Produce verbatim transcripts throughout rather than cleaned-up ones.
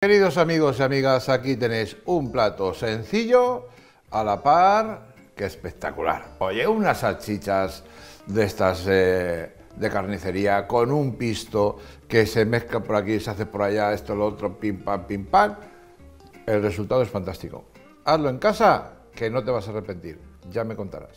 Queridos amigos y amigas, aquí tenéis un plato sencillo, a la par que espectacular. Oye, unas salchichas de estas eh, de carnicería con un pisto que se mezcla por aquí, se hace por allá, esto, lo otro, pim, pam, pim, pam. El resultado es fantástico. Hazlo en casa, que no te vas a arrepentir. Ya me contarás.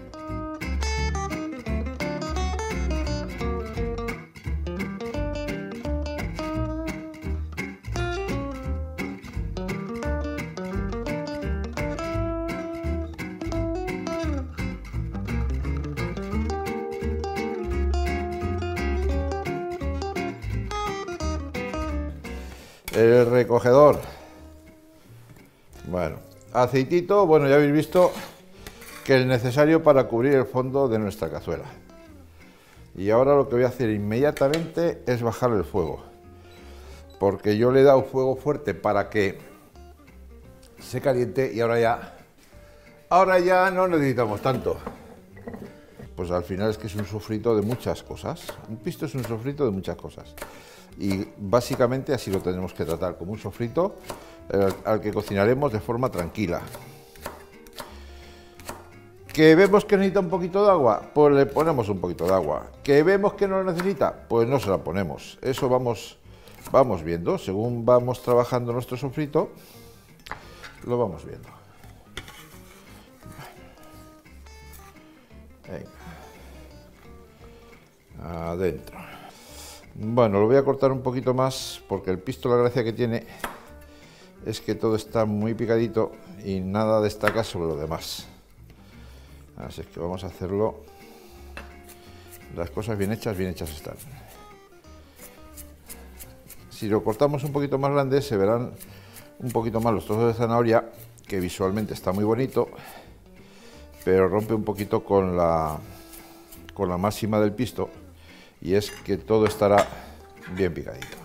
El recogedor. Bueno, aceitito, bueno, ya habéis visto que es necesario para cubrir el fondo de nuestra cazuela. Y ahora lo que voy a hacer inmediatamente es bajar el fuego, porque yo le he dado fuego fuerte para que se caliente y ahora ya, ahora ya no necesitamos tanto. Pues al final es que es un sofrito de muchas cosas. Un pisto es un sofrito de muchas cosas. Y básicamente así lo tenemos que tratar, como un sofrito eh, al que cocinaremos de forma tranquila. ¿Que vemos que necesita un poquito de agua? Pues le ponemos un poquito de agua. ¿Que vemos que no lo necesita? Pues no se la ponemos. Eso vamos, vamos viendo, según vamos trabajando nuestro sofrito, lo vamos viendo. Venga. Adentro. Bueno, lo voy a cortar un poquito más porque el pisto, la gracia que tiene es que todo está muy picadito y nada destaca sobre lo demás. Así es que vamos a hacerlo. Las cosas bien hechas, bien hechas están. Si lo cortamos un poquito más grande, se verán un poquito más los trozos de zanahoria, que visualmente está muy bonito, pero rompe un poquito con la, con la máxima del pisto. Y es que todo estará bien picadito.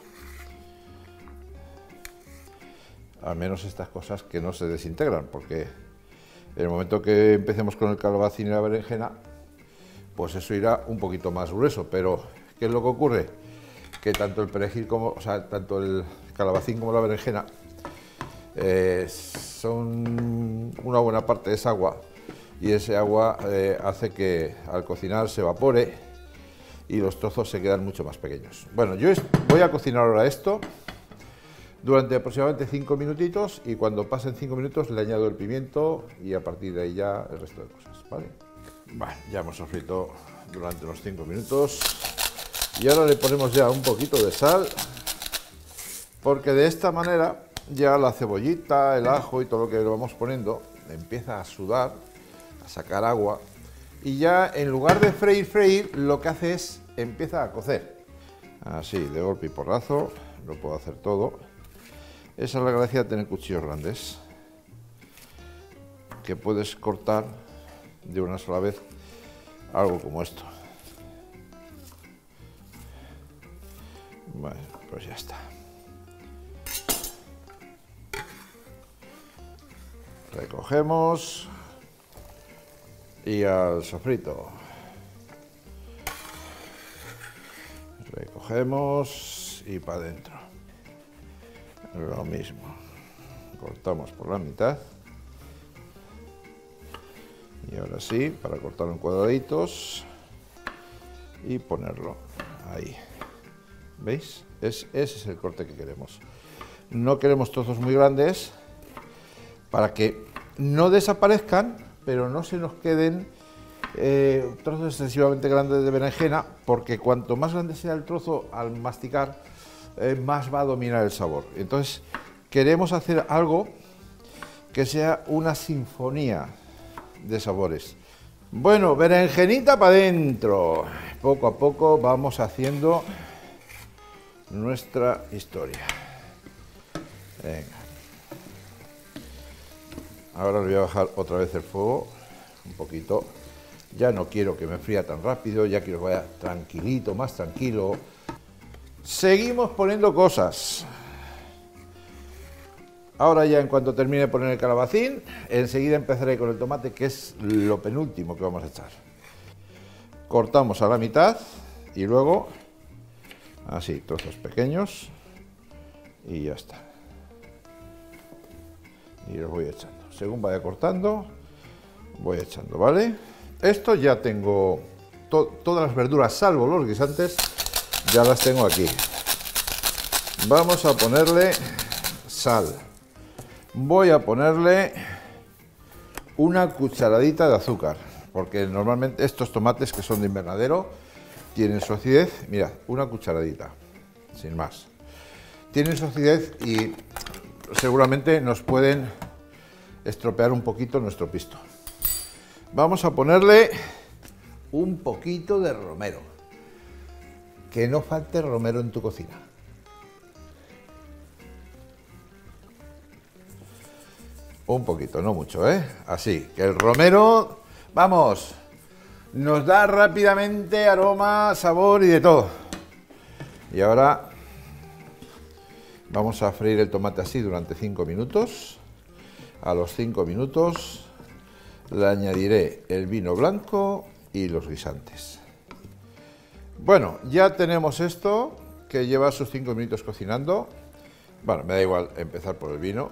Al menos estas cosas que no se desintegran, porque en el momento que empecemos con el calabacín y la berenjena, pues eso irá un poquito más grueso. Pero, ¿qué es lo que ocurre? Que tanto el perejil como, o sea, tanto el calabacín como la berenjena eh, son una buena parte es agua, y ese agua eh, hace que al cocinar se evapore y los trozos se quedan mucho más pequeños. Bueno, yo voy a cocinar ahora esto durante aproximadamente cinco minutitos, y cuando pasen cinco minutos le añado el pimiento y a partir de ahí ya el resto de cosas, ¿vale? Vale, ya hemos sofrito durante unos cinco minutos y ahora le ponemos ya un poquito de sal, porque de esta manera ya la cebollita, el ajo y todo lo que le vamos poniendo empieza a sudar, a sacar agua. Y ya en lugar de freír, freír, lo que hace es, empieza a cocer. Así, de golpe y porrazo, lo puedo hacer todo. Esa es la gracia de tener cuchillos grandes, que puedes cortar de una sola vez algo como esto. Bueno, pues ya está. Recogemos. Y al sofrito. Recogemos y para adentro. Lo mismo. Cortamos por la mitad. Y ahora sí, para cortarlo en cuadraditos y ponerlo ahí. ¿Veis? Es, ese es el corte que queremos. No queremos trozos muy grandes para que no desaparezcan, pero no se nos queden eh, trozos excesivamente grandes de berenjena, porque cuanto más grande sea el trozo al masticar, eh, más va a dominar el sabor. Entonces queremos hacer algo que sea una sinfonía de sabores. Bueno, berenjenita para adentro. Poco a poco vamos haciendo nuestra historia. Venga. Ahora le voy a bajar otra vez el fuego, un poquito. Ya no quiero que me fría tan rápido, ya quiero que vaya tranquilito, más tranquilo. Seguimos poniendo cosas. Ahora ya en cuanto termine de poner el calabacín, enseguida empezaré con el tomate, que es lo penúltimo que vamos a echar. Cortamos a la mitad y luego, así, trozos pequeños y ya está. y los voy echando. Según vaya cortando, voy echando, ¿vale? Esto ya tengo to todas las verduras, salvo los guisantes, ya las tengo aquí. Vamos a ponerle sal. Voy a ponerle una cucharadita de azúcar, porque normalmente estos tomates que son de invernadero tienen su acidez. Mirad, una cucharadita, sin más. Tienen su acidez y seguramente nos pueden estropear un poquito nuestro pisto. Vamos a ponerle un poquito de romero. Que no falte romero en tu cocina. Un poquito, no mucho, ¿eh? Así, que el romero, vamos, nos da rápidamente aroma, sabor y de todo. Y ahora vamos a freír el tomate así durante cinco minutos. A los cinco minutos le añadiré el vino blanco y los guisantes. Bueno, ya tenemos esto que lleva sus cinco minutos cocinando. Bueno, me da igual empezar por el vino.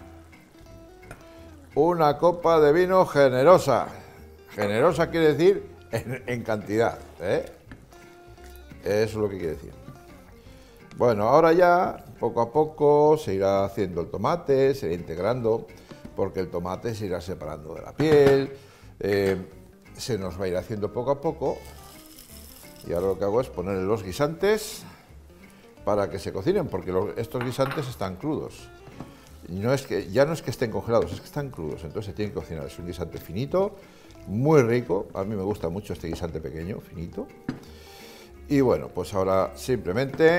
Una copa de vino generosa. Generosa quiere decir en, en cantidad, ¿eh? Eso es lo que quiere decir. Bueno, ahora ya, poco a poco, se irá haciendo el tomate, se irá integrando, porque el tomate se irá separando de la piel, eh, se nos va a ir haciendo poco a poco. Y ahora lo que hago es ponerle los guisantes para que se cocinen, porque los, estos guisantes están crudos. Y no es que, ya no es que estén congelados, es que están crudos, entonces se tienen que cocinar. Es un guisante finito, muy rico, a mí me gusta mucho este guisante pequeño, finito. Y bueno, pues ahora simplemente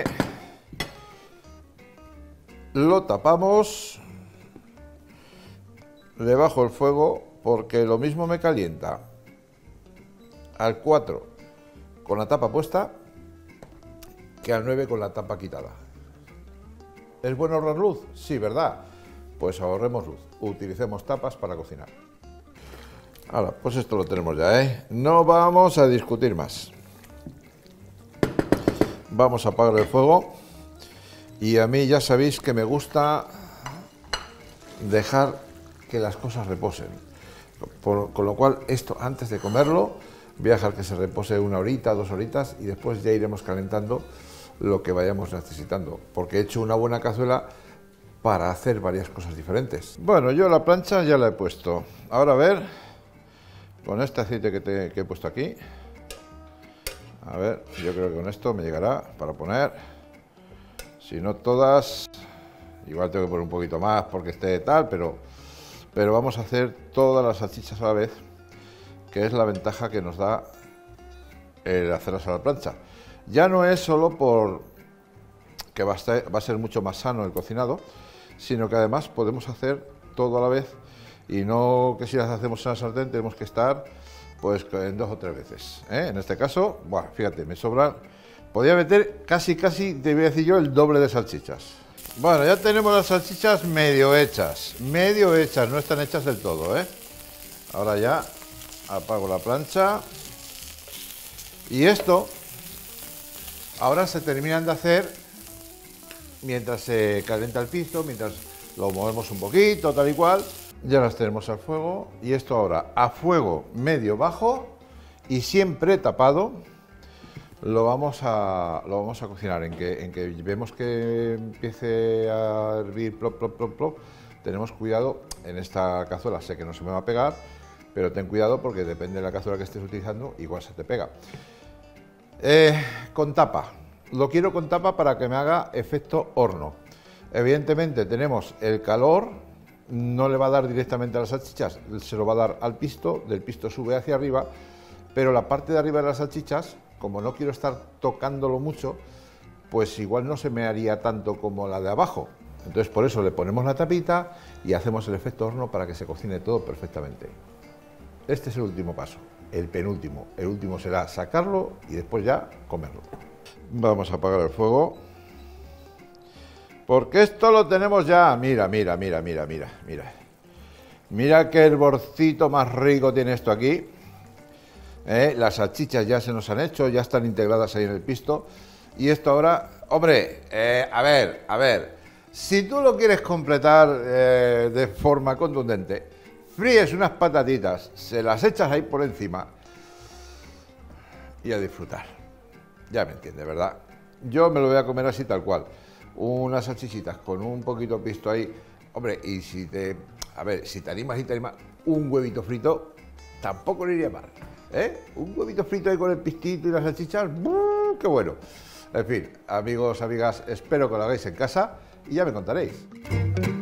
lo tapamos, le bajo el fuego, porque lo mismo me calienta al cuatro con la tapa puesta que al nueve con la tapa quitada. ¿Es bueno ahorrar luz? Sí, ¿verdad? Pues ahorremos luz, utilicemos tapas para cocinar. Ahora, pues esto lo tenemos ya, ¿eh? No vamos a discutir más. Vamos a apagar el fuego. Y a mí ya sabéis que me gusta dejar que las cosas reposen. Por, con lo cual, esto antes de comerlo, voy a dejar que se repose una horita, dos horitas, y después ya iremos calentando lo que vayamos necesitando. Porque he hecho una buena cazuela para hacer varias cosas diferentes. Bueno, yo la plancha ya la he puesto. Ahora a ver, con este aceite que, te, que he puesto aquí, a ver, yo creo que con esto me llegará para poner, si no todas, igual tengo que poner un poquito más porque esté tal, pero, pero vamos a hacer todas las salchichas a la vez, que es la ventaja que nos da el hacerlas a la plancha. Ya no es solo por que va a, estar, va a ser mucho más sano el cocinado, sino que además podemos hacer todo a la vez y no que si las hacemos en la sartén tenemos que estar pues en dos o tres veces, ¿eh? En este caso, buah, fíjate, me sobra, podría meter casi casi, te voy a decir yo, el doble de salchichas. Bueno, ya tenemos las salchichas medio hechas, medio hechas, no están hechas del todo, ¿eh? Ahora ya apago la plancha y esto ahora se terminan de hacer mientras se calienta el pisto, mientras lo movemos un poquito, tal y cual. Ya las tenemos al fuego y esto ahora a fuego medio bajo y siempre tapado lo vamos a, lo vamos a cocinar. En que, en que vemos que empiece a hervir plop, plop, plop, plop, tenemos cuidado. En esta cazuela sé que no se me va a pegar, pero ten cuidado porque depende de la cazuela que estés utilizando, igual se te pega. Eh, con tapa. Lo quiero con tapa para que me haga efecto horno. Evidentemente tenemos el calor, no le va a dar directamente a las salchichas, se lo va a dar al pisto, del pisto sube hacia arriba, pero la parte de arriba de las salchichas, como no quiero estar tocándolo mucho, pues igual no se me haría tanto como la de abajo. Entonces por eso le ponemos la tapita y hacemos el efecto horno para que se cocine todo perfectamente. Este es el último paso, el penúltimo. El último será sacarlo y después ya comerlo. Vamos a apagar el fuego, porque esto lo tenemos ya. Mira, mira, mira, mira, mira, mira. Mira qué hervorcito más rico tiene esto aquí. ¿Eh? Las salchichas ya se nos han hecho, ya están integradas ahí en el pisto. Y esto ahora, hombre, eh, a ver, a ver. Si tú lo quieres completar eh, de forma contundente, fríes unas patatitas, se las echas ahí por encima y a disfrutar. Ya me entiendes, ¿verdad? Yo me lo voy a comer así tal cual. Unas salchichitas con un poquito pisto ahí. Hombre, y si te... A ver, si te animas y te animas, un huevito frito tampoco le iría mal, ¿eh? Un huevito frito ahí con el pistito y las salchichas, ¡buh! ¡Qué bueno! En fin, amigos, amigas, espero que lo hagáis en casa y ya me contaréis.